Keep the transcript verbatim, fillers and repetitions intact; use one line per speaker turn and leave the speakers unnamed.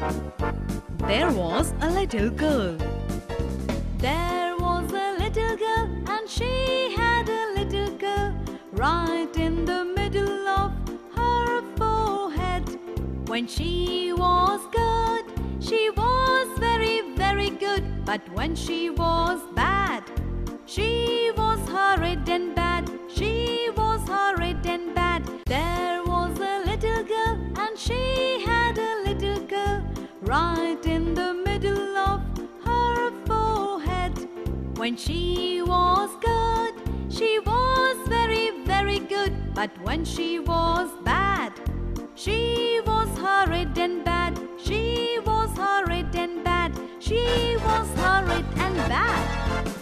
There was a little girl.
There was a little girl, and she had a little girl right in the middle of her forehead. When she was good, she was very, very good. But when she was bad, she was horrid and bad. She was horrid and bad. There was a little girl, and she had a little girl right in the middle of her forehead. When she was good, she was very, very good. But when she was bad, she was horrid and bad. She was horrid and bad. She was horrid and bad.